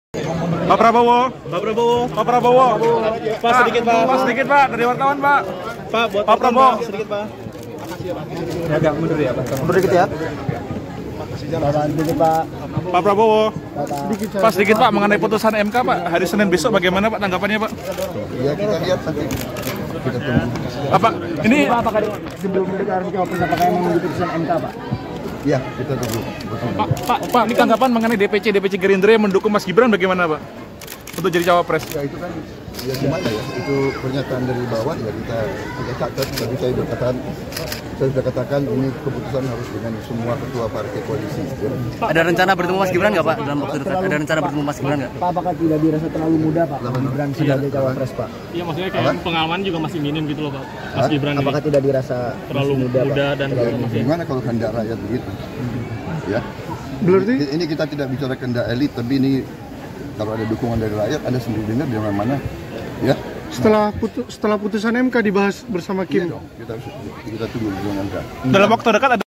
Pak Prabowo. Pak Prabowo. Pak Prabowo. Pak sedikit Pak. Pak sedikit Pak dari wartawan Pak. Pak buat Pak Prabowo. sedikit Pak. Ya, agak mundur ya Pak. Mundur dikit ya. Pak. Pak Prabowo. Pak sedikit Pak mengenai putusan MK Pak hari Senin besok bagaimana Pak tanggapannya Pak? Ya kita lihat nanti. Kita tunggu. Apa ini Apakah sebelum mendeklarasikan cawapres apakah yang mengikuti putusan MK Pak? Ya kita tunggu. Pak ini tanggapan mengenai DPC Gerindra yang mendukung Mas Gibran bagaimana Pak? Untuk jadi cawapres. Ya itu kan ya gimana ya? Itu pernyataan dari bawah ya kita catat. Tadi saya sudah katakan ini keputusan harus dengan semua ketua partai koalisi. Ya. Ada rencana bertemu Mas Gibran nggak Pak dalam waktu dekat? Ada rencana bertemu Mas Gibran nggak? Pak, apakah tidak dirasa terlalu muda Pak Gibran sebagai cawapres Pak? Iya maksudnya kayak pengalaman juga masih minim gitu loh Pak. Mas Gibran ini Apakah tidak dirasa terlalu muda dan masih Gimana kalau kehendak rakyat begitu? Ya. Berarti Ini kita tidak bicara kehendak elit, tapi ini kalau ada dukungan dari rakyat, Anda sendiri dengar di mana-mana, ya. Setelah putusan MK dibahas bersama Kim. Iya dong, kita tunggu dengan MK. Dalam waktu dekat ada